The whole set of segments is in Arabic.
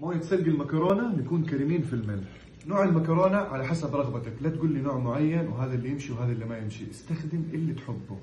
موية سلق المكرونة نكون كريمين في الملح. نوع المكرونة على حسب رغبتك، لا تقول لي نوع معين وهذا اللي يمشي وهذا اللي ما يمشي، استخدم اللي تحبه.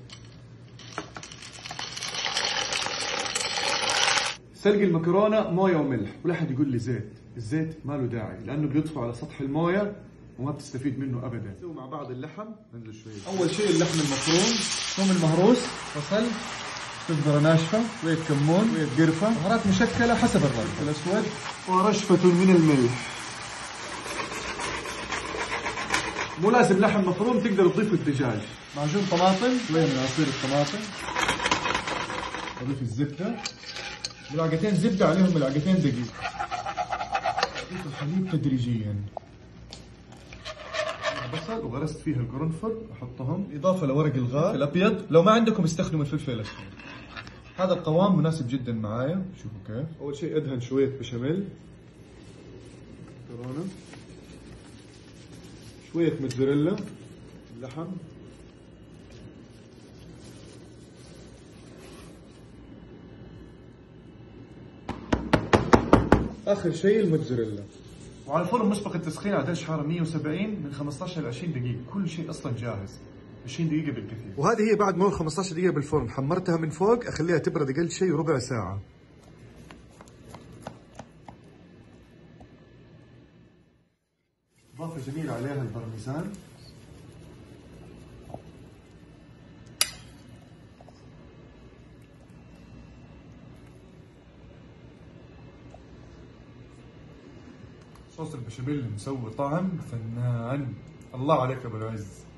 سلق المكرونة موية وملح، ولا حد يقول لي زيت، الزيت ما له داعي لأنه بيطفو على سطح الموية وما بتستفيد منه أبدا. نسوي مع بعض اللحم، ننزل شوية. أول شيء اللحم المفروم، ثوم المهروس، بصل، كزبرة ناشفة، شوية كمون، شوية قرفة، بهارات مشكلة حسب الرغبة، الأسود، ورشفة من الملح. مو لازم لحم مفروم، تقدر تضيف الدجاج. معجون طماطم، شوية من عصير الطماطم. أضيف الزبدة، ملعقتين زبدة عليهم ملعقتين دقيق. أضيف الحليب تدريجيا. بصل وغرست فيها القرنفل أحطهم، إضافة لورق الغار الأبيض، لو ما عندكم استخدموا الفلفل الأسود. هذا القوام مناسب جدا معايا، شوفوا كيف. أول شيء أدهن شوية بشاميل، مكرونة، شوية موتزاريلا، اللحم، آخر شيء الموتزاريلا. وعلى الفرن مسبق التسخين على درجة حرارة 170 من 15 ل 20 دقيقة، كل شيء أصلا جاهز، 20 دقيقة بالكثير. وهذه هي بعد مرور 15 دقيقة بالفرن، حمرتها من فوق، أخليها تبرد أقل شيء ربع ساعة. إضافة جميلة عليها البرميزان. صوص البشاميل مسوي طعم فنان، الله عليك يا ابو العز.